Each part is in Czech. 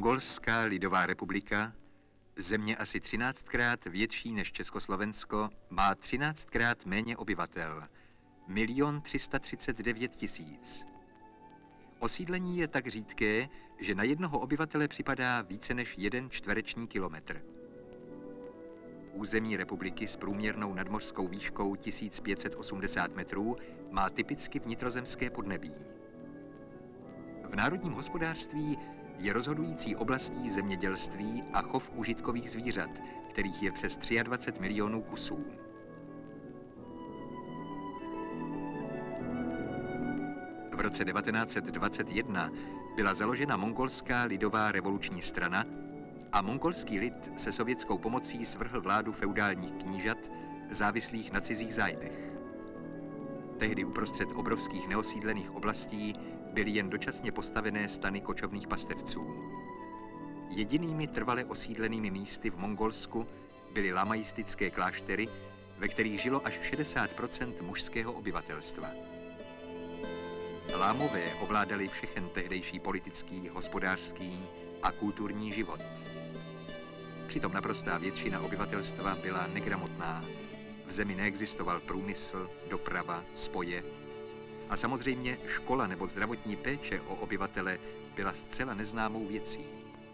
Mongolská lidová republika, země asi 13krát větší než Československo, má 13krát méně obyvatel, 1 339 000. Osídlení je tak řídké, že na jednoho obyvatele připadá více než 1 čtvereční kilometr. Území republiky s průměrnou nadmořskou výškou 1580 metrů má typicky vnitrozemské podnebí. V národním hospodářství je rozhodující oblastí zemědělství a chov užitkových zvířat, kterých je přes 23 milionů kusů. V roce 1921 byla založena Mongolská lidová revoluční strana a mongolský lid se sovětskou pomocí svrhl vládu feudálních knížat, závislých na cizích zájmech. Tehdy uprostřed obrovských neosídlených oblastí byly jen dočasně postavené stany kočovných pastevců. Jedinými trvale osídlenými místy v Mongolsku byly lamaistické kláštery, ve kterých žilo až 60% mužského obyvatelstva. Lámové ovládali všechen tehdejší politický, hospodářský a kulturní život. Přitom naprostá většina obyvatelstva byla negramotná. V zemi neexistoval průmysl, doprava, spoje a samozřejmě škola nebo zdravotní péče o obyvatele byla zcela neznámou věcí.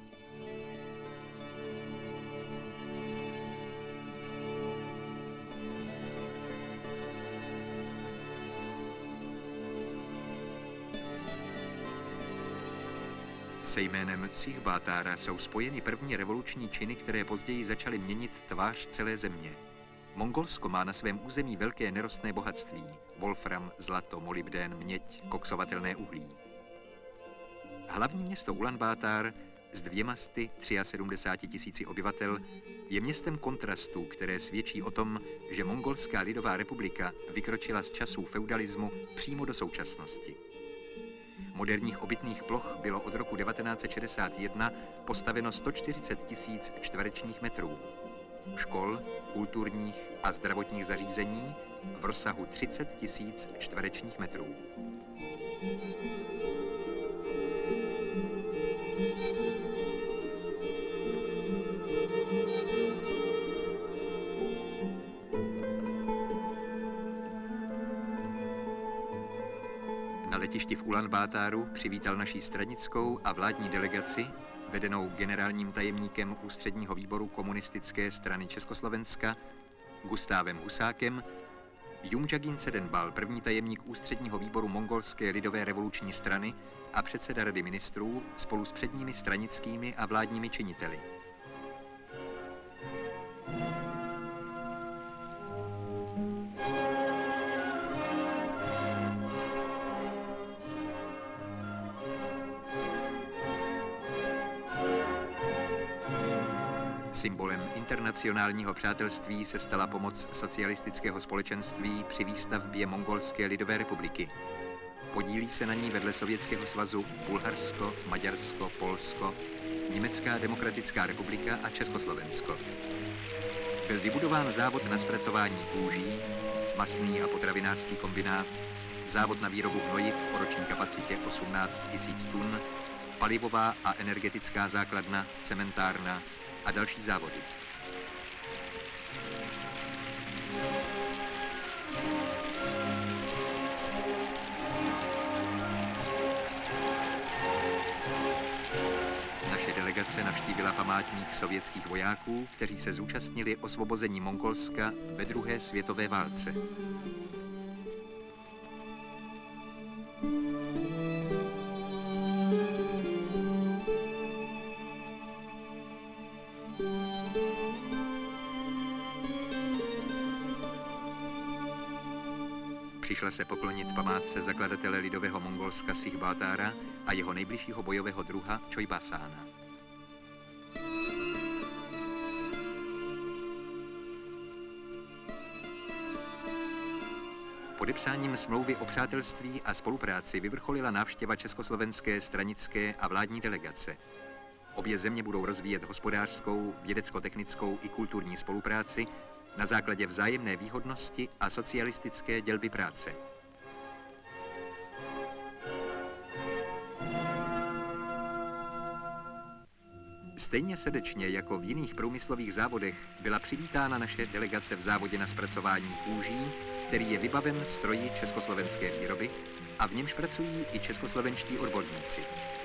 Se jménem Sikh Bátára jsou spojeny první revoluční činy, které později začaly měnit tvář celé země. Mongolsko má na svém území velké nerostné bohatství: wolfram, zlato, molybdén, měď, koksovatelné uhlí. Hlavní město Ulaanbaatar s 273 000 obyvatel je městem kontrastů, které svědčí o tom, že Mongolská lidová republika vykročila z časů feudalismu přímo do současnosti. Moderních obytných ploch bylo od roku 1961 postaveno 140 000 čtverečních metrů. Škol, kulturních a zdravotních zařízení v rozsahu 30 000 čtverečních metrů. Na letišti v Ulaanbaatáru přivítal naší stranickou a vládní delegaci, vedenou generálním tajemníkem Ústředního výboru Komunistické strany Československa, Gustávem Husákem, Jumjagin Tsedenbal, první tajemník Ústředního výboru Mongolské lidové revoluční strany a předseda Rady ministrů, spolu s předními stranickými a vládními činiteli. Symbolem internacionálního přátelství se stala pomoc socialistického společenství při výstavbě Mongolské lidové republiky. Podílí se na ní vedle Sovětského svazu Bulharsko, Maďarsko, Polsko, Německá demokratická republika a Československo. Byl vybudován závod na zpracování kůží, masný a potravinářský kombinát, závod na výrobu hnojiv o roční kapacitě 18 000 tun, palivová a energetická základna, cementárna a další závody. Naše delegace navštívila památník sovětských vojáků, kteří se zúčastnili osvobození Mongolska ve druhé světové válce. Přišla se poklonit památce zakladatele lidového Mongolska Sikh Bátára a jeho nejbližšího bojového druha Chojbasána. Podepsáním smlouvy o přátelství a spolupráci vyvrcholila návštěva československé stranické a vládní delegace. Obě země budou rozvíjet hospodářskou, vědecko-technickou i kulturní spolupráci na základě vzájemné výhodnosti a socialistické dělby práce. Stejně srdečně jako v jiných průmyslových závodech byla přivítána naše delegace v závodě na zpracování kůží, který je vybaven stroji československé výroby a v němž pracují i českoslovenští odborníci.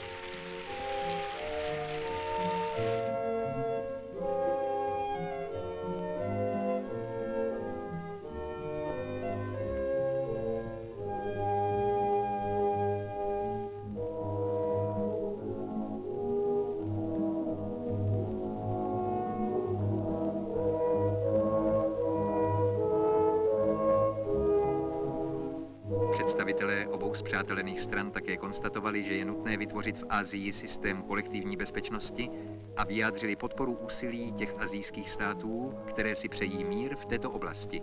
Představitelé obou spřátelených stran také konstatovali, že je nutné vytvořit v Asii systém kolektivní bezpečnosti a vyjádřili podporu úsilí těch asijských států, které si přejí mír v této oblasti.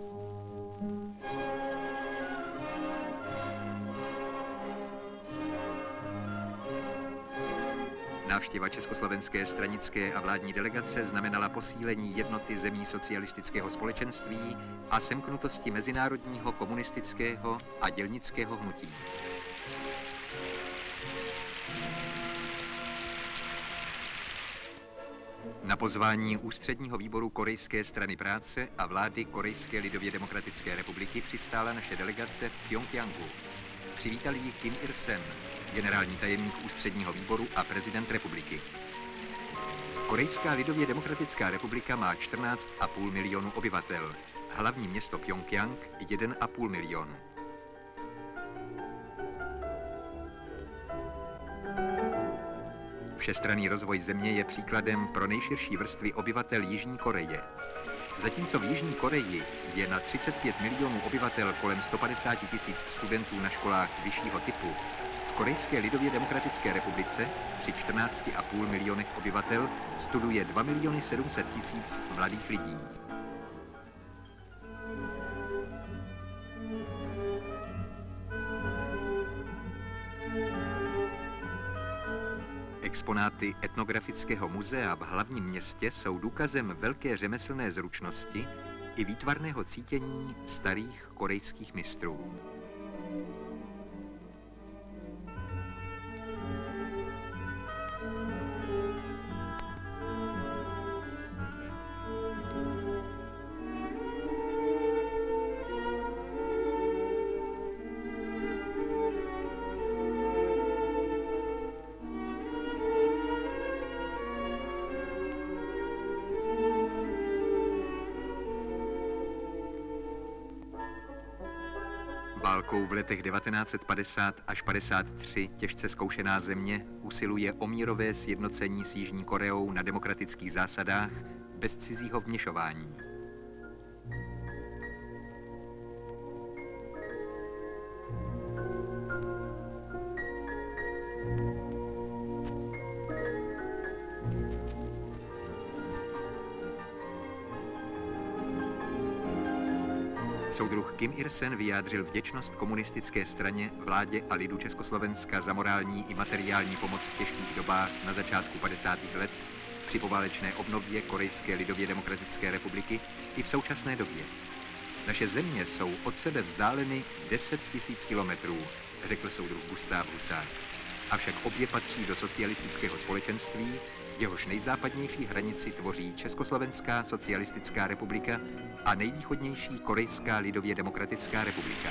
Návštěva československé stranické a vládní delegace znamenala posílení jednoty zemí socialistického společenství a semknutosti mezinárodního komunistického a dělnického hnutí. Na pozvání Ústředního výboru Korejské strany práce a vlády Korejské lidově demokratické republiky přistála naše delegace v Pchjongjangu. Přivítal ji Kim Il-sen, generální tajemník Ústředního výboru a prezident republiky. Korejská lidově demokratická republika má 14,5 milionu obyvatel, hlavní město Pchjongjang 1,5 milionu. Všestranný rozvoj země je příkladem pro nejširší vrstvy obyvatel Jižní Koreje. Zatímco v Jižní Koreji je na 35 milionů obyvatel kolem 150 000 studentů na školách vyššího typu, v Korejské lidově demokratické republice při 14,5 milionech obyvatel studuje 2 700 000 mladých lidí. Exponáty etnografického muzea v hlavním městě jsou důkazem velké řemeslné zručnosti i výtvarného cítění starých korejských mistrů. Válkou v letech 1950 až 53 těžce zkoušená země usiluje o mírové sjednocení s Jižní Koreou na demokratických zásadách bez cizího vměšování. Soudruh Kim Il-sen vyjádřil vděčnost komunistické straně, vládě a lidu Československa za morální i materiální pomoc v těžkých dobách na začátku 50. let při poválečné obnově Korejské lidově demokratické republiky i v současné době. Naše země jsou od sebe vzdáleny 10 000 kilometrů, řekl soudruh Gustav Husák. Avšak obě patří do socialistického společenství, jehož nejzápadnější hranici tvoří Československá socialistická republika a nejvýchodnější Korejská lidově demokratická republika.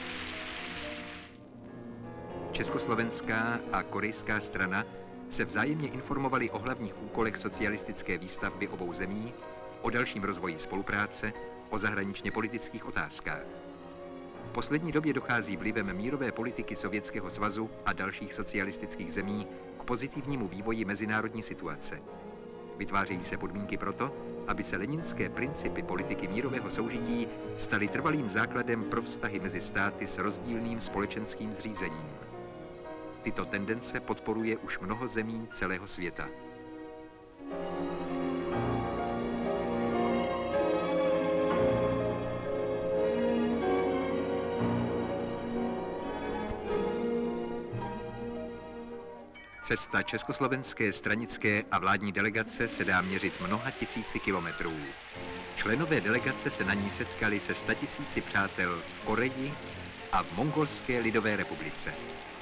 Československá a korejská strana se vzájemně informovali o hlavních úkolech socialistické výstavby obou zemí, o dalším rozvoji spolupráce, o zahraničně politických otázkách. V poslední době dochází vlivem mírové politiky Sovětského svazu a dalších socialistických zemí k pozitivnímu vývoji mezinárodní situace. Vytvářejí se podmínky proto, aby se leninské principy politiky mírového soužití staly trvalým základem pro vztahy mezi státy s rozdílným společenským zřízením. Tyto tendence podporuje už mnoho zemí celého světa. Cesta československé stranické a vládní delegace se dá měřit mnoha tisíci kilometrů. Členové delegace se na ní setkali se 100 000 přátel v Koreji a v Mongolské lidové republice.